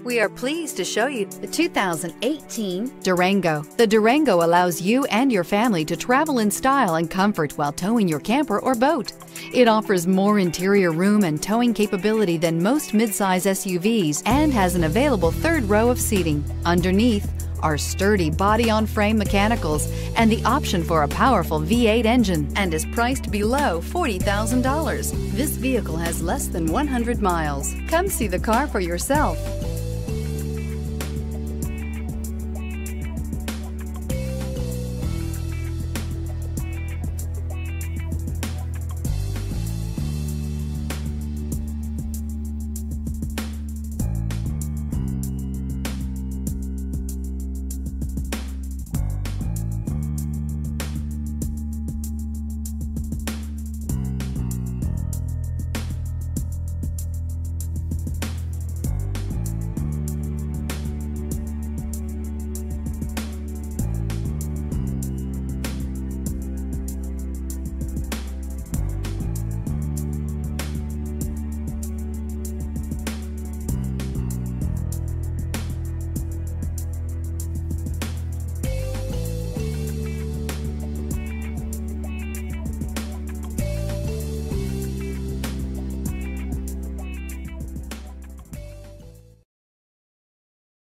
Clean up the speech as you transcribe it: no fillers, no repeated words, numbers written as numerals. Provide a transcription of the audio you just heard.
We are pleased to show you the 2018 Durango. The Durango allows you and your family to travel in style and comfort while towing your camper or boat. It offers more interior room and towing capability than most midsize SUVs and has an available third row of seating. Underneath are sturdy body-on-frame mechanicals and the option for a powerful V8 engine, and is priced below $40,000. This vehicle has less than 100 miles. Come see the car for yourself.